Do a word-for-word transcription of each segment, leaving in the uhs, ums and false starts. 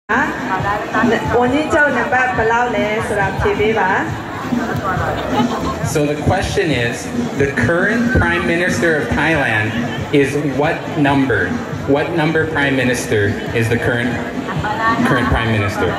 So the question is, the current Prime Minister of Thailand is what number? What number Prime Minister is the current current Prime Minister?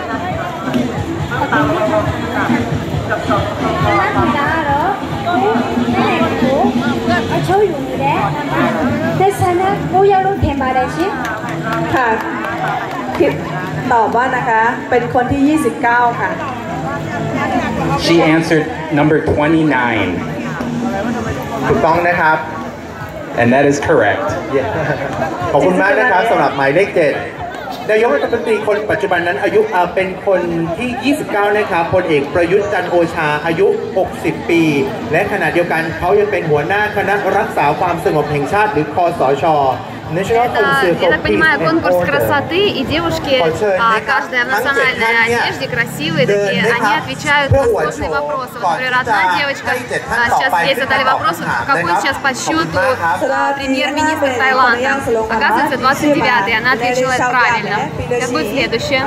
ค่ะตอบว่านะคะเป็นคนที่ยี่สิบเก้าค่ะ She answered number twenty-nine ถูกต้องนะครับ and that is correct ขอบคุณมากนะครับสำหรับหมายเลขเจ็ดนายกรัฐมนตรีคนปัจจุบันนั้นอายุเป็นคนที่ยี่สิบเก้านะครับพลเอกประยุทธ์จันทร์โอชาอายุหกสิบปีและขณะเดียวกันเขายังเป็นหัวหน้าคณะรักษาความสงบแห่งชาติหรือคสช Это, я так понимаю, конкурс красоты, и девушки, а, каждая в национальной одежде, красивые такие, они отвечают на сложные вопросы. Вот, например, одна девочка, а, сейчас ей задали вопрос, какой сейчас по счету премьер-министр Таиланда. Оказывается, двадцать девятый, она ответила правильно. Сейчас будет следующее.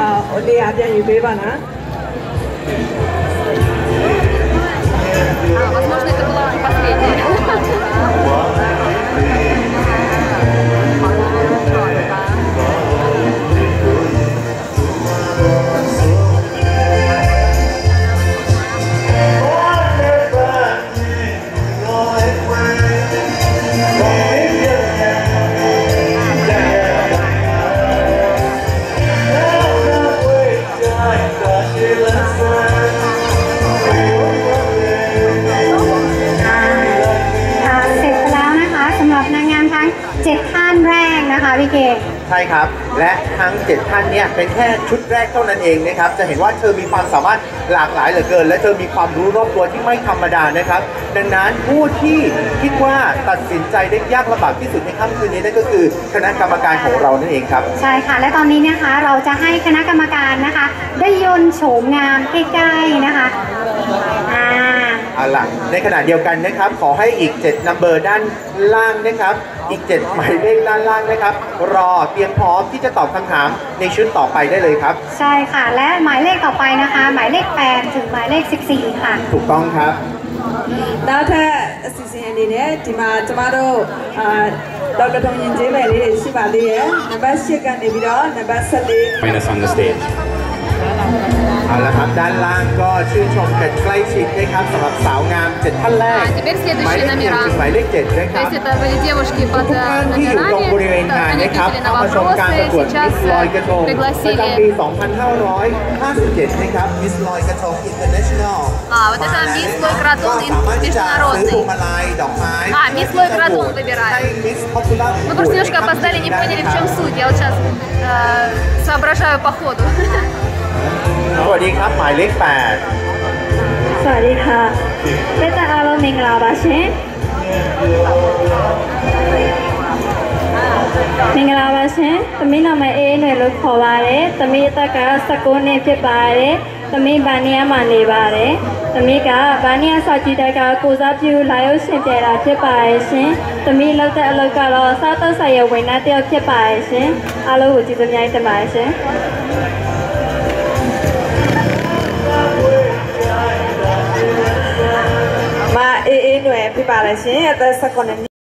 А, возможно, это была последняя.เจ็ดท่านแรกนะคะพี่เกศใช่ครับและทั้งเจ็ดท่านเนี่ยเป็นแค่ชุดแรกเท่านั้นเองนะครับจะเห็นว่าเธอมีความสามารถหลากหลายเหลือเกินและเธอมีความรู้รอบตัวที่ไม่ธรรมดานะครับดังนั้นผู้ที่คิดว่าตัดสินใจได้ยากลำบากที่สุดในค่ำคืนนี้นั่นก็คือคณะกรรมการของเรานั่นเองครับใช่ค่ะและตอนนี้นะคะเราจะให้คณะกรรมการนะคะได้ยนต์โฉมงามใกล้ๆนะคะอ่าเอาล่ะในขณะเดียวกันนะครับขอให้อีกเจ็ดนัมเบอร์ด้านล่างนะครับอีกเจ็ดหมายเลขด้านล่างนะครับรอเตรียมพร้อมที่จะตอบคำถามในชุดต่อไปได้เลยครับใช่ค่ะและหมายเลขต่อไปนะคะหมายเลขแปดถึงหมายเลขสิบสี่ค่ะถูกต้องครับနောက်ထပ်အစီအစဉ်အနေနဲ့ဒီမှာကျမတို့အာဒေါက်တာထုံရင်ကျေးမယ်လေးတွေရှိပါသေးတယ်နံပါတ်၈ကနေပြီးတော့နံပါတ်၁၄ Minus on the stage เอาละครับด้านล่างก็ชื่นชมกันใกล้ชิดนะครับสำหรับสาวงามเจ็ดท่านแรกหมายเลขหนึ่งถึงหมายเลขเจ็ดนะครับทุกท่านที่อยู่ตรงบริเวณงานนะครับเข้ามาชมการประกวดมิสลอยกระทงประจำปีสองพันห้าร้อยห้าสิบเจ็ดนะครับมิสลอยกระทง International อ่าвот это Мисс Лой Кратон международный а Мисс Лой Кратон выбираем мы просто немножко опоздали не поняли в чем суть я вот сейчас соображаю по ходу สวัสดีครับหมายเลขแปดสวัสดีค่ะเป็นตาอารมณ์มิงลาบาเชนมิงลาบาเชนตมินามาเอหน่วยลูกขอวาเรตมิตากาสกุลเนพิบาเรตมิบานียมาเนบาเรตมิกาบานียสัจจิตากาโกซาพิวไลโอเชนเจราพิบาเอเชนตมิเลิกแต่เลิกกาลอซาตสายเวนัตเตียวพิบาเอเชนอาลูจิตมีไอเตมาเอเชนมาเอเอหน่วยพิบาลเชนแต่สกุล